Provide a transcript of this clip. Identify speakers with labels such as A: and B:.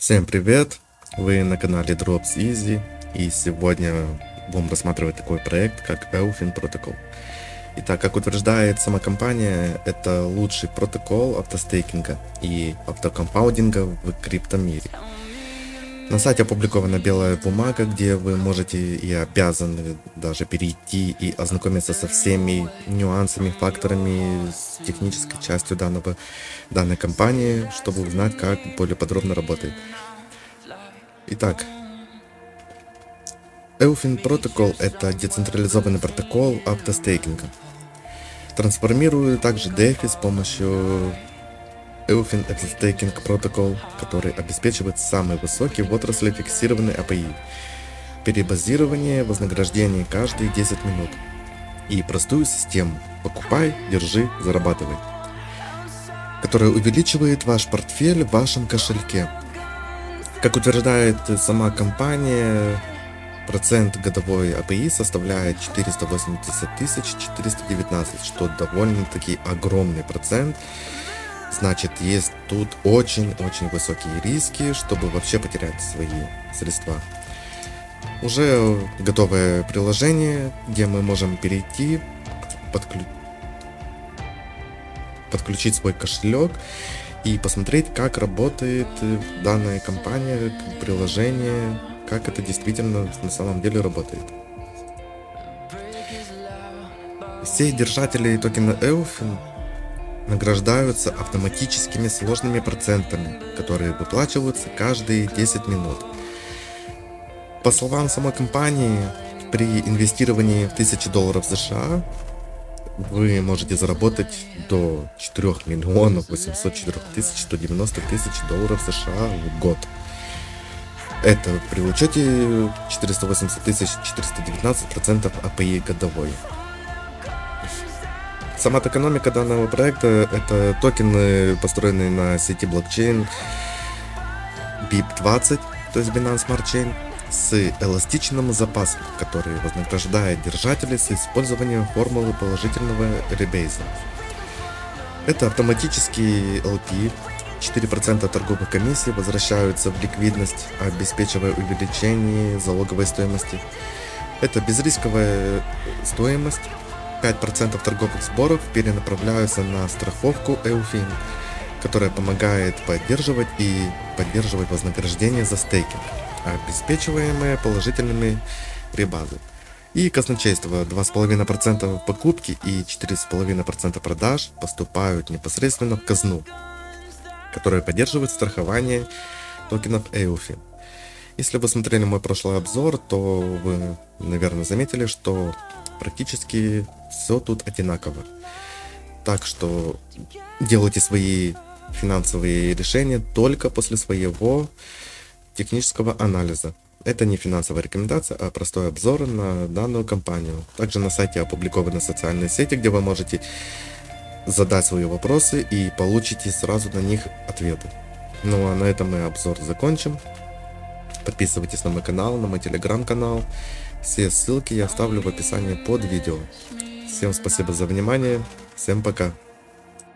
A: Всем привет! Вы на канале Drops Easy, и сегодня будем рассматривать такой проект, как Eufin Protocol. Итак, как утверждает сама компания, это лучший протокол автостейкинга и автокомпаундинга в криптомире. На сайте опубликована белая бумага, где вы можете и обязаны даже перейти и ознакомиться со всеми нюансами, факторами, с технической частью данной компании, чтобы узнать, как более подробно работает. Итак, Eufin Protocol — это децентрализованный протокол автостейкинга. Трансформирует также DeFi с помощью Eufin Staking Protocol, который обеспечивает самый высокий в отрасли фиксированный API, перебазирование вознаграждения каждые 10 минут и простую систему «покупай, держи, зарабатывай», которая увеличивает ваш портфель в вашем кошельке. Как утверждает сама компания, процент годовой API составляет 480 419, что довольно-таки огромный процент. Значит, есть тут очень-очень высокие риски, чтобы вообще потерять свои средства. Уже готовое приложение, где мы можем перейти, подключить свой кошелек и посмотреть, как работает данная компания, приложение, как это действительно на самом деле работает. Все держатели токена Eufin награждаются автоматическими сложными процентами, которые выплачиваются каждые 10 минут. По словам самой компании, при инвестировании в $1000 США вы можете заработать до 4 миллионов 804 190 тысяч долларов США в год. Это при учете 480 419% API годовой. Сама токеномика данного проекта — это токены, построенные на сети блокчейн BIP20, то есть Binance Smart Chain, с эластичным запасом, который вознаграждает держателей с использованием формулы положительного ребейза. Это автоматический LP, 4% торговых комиссий возвращаются в ликвидность, обеспечивая увеличение залоговой стоимости. Это безрисковая стоимость. 5% торговых сборов перенаправляются на страховку Eufin, которая помогает поддерживать вознаграждение за стейкинг, обеспечиваемые положительными ребазы. И казначейство: 2,5% покупки и 4,5% продаж поступают непосредственно в казну, которая поддерживает страхование токенов Eufin. Если вы смотрели мой прошлый обзор, то вы, наверное, заметили, что практически все тут одинаково. Так что делайте свои финансовые решения только после своего технического анализа. Это не финансовая рекомендация, а простой обзор на данную компанию. Также на сайте опубликованы социальные сети, где вы можете задать свои вопросы и получите сразу на них ответы. Ну а на этом мы обзор закончим. Подписывайтесь на мой канал, на мой телеграм-канал. Все ссылки я оставлю в описании под видео. Всем спасибо за внимание. Всем пока.